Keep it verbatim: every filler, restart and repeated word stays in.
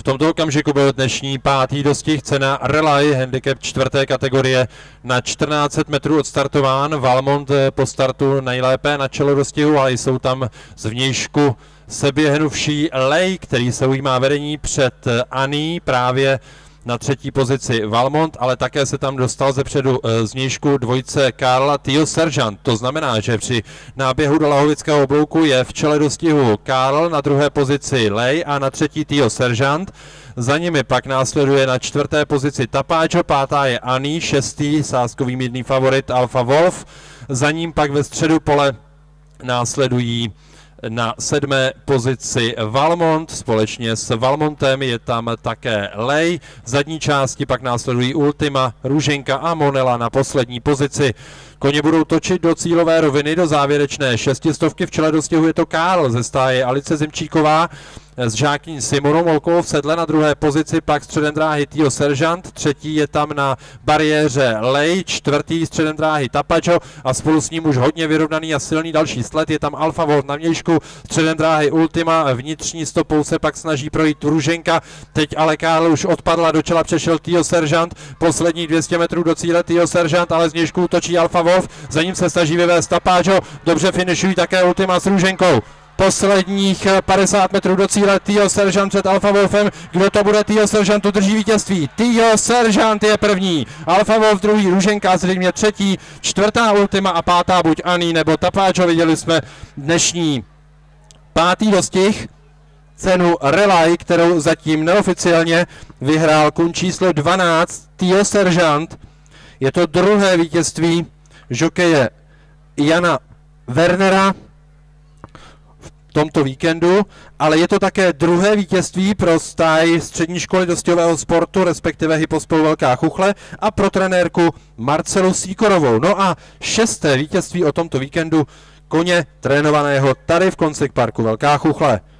tomto okamžiku byl dnešní pátý dostih, cena Relay, handicap čtvrté kategorie na čtrnáct set metrů odstartován. Valmont po startu nejlépe na čelo dostihu, ale jsou tam zvnějšku seběhnuvší Lej, který se ujímá vedení před Aní, právě na třetí pozici Valmont, ale také se tam dostal zepředu zvnějšku dvojce Karla Tio Seržant. To znamená, že při náběhu do Lahovického oblouku je v čele dostihu Karl, na druhé pozici Lej a na třetí Tio Seržant. Za nimi pak následuje na čtvrté pozici Tapáčo, pátá je Aní, šestý sázkový mírný favorit Alfa Wolf. Za ním pak ve středu pole následují na sedmé pozici Valmont, společně s Valmontem je tam také Lej. V zadní části pak následují Ultima, Růženka a Monela na poslední pozici. Koně budou točit do cílové roviny, do závěrečné šestistovky. V čele dostihu je to Karl ze stáje Alice Zimčíková s žákyní Simonou Molkovou v sedle, na druhé pozici pak středem dráhy Tio Seržant, třetí je tam na bariéře Lej, čtvrtý středem dráhy Tapačo a spolu s ním už hodně vyrovnaný a silný další sled, je tam Alfa Wolf na vnějšku, středem dráhy Ultima, vnitřní stopou se pak snaží projít Růženka, teď ale Karl už odpadla, do čela přešel Tio Seržant, poslední dvě stě metrů do cíle Tio Seržant, ale z vnějšku točí Alfa Wolf, za ním se snaží vyvést Tapačo, dobře finišují také Ultima s Růženkou. Posledních padesát metrů do cíle Tio Seržant před Alfa Wolfem. Kdo to bude? Tio Seržant udrží vítězství. Tio Seržant je první, Alfa Wolf druhý, Růženka zřejmě třetí, čtvrtá Ultima a pátá buď Aní nebo Tapáčo. Viděli jsme dnešní pátý dostih, cenu Relay, kterou zatím neoficiálně vyhrál kun číslo dvanáct Tio Seržant. Je to druhé vítězství žokeje Jana Wernera v tomto víkendu, ale je to také druhé vítězství pro stáj střední školy dostihového sportu, respektive Hypospolu Velká Chuchle a pro trenérku Marcelu Sýkorovou. No a šesté vítězství o tomto víkendu koně trénovaného tady v Koncek parku Velká Chuchle.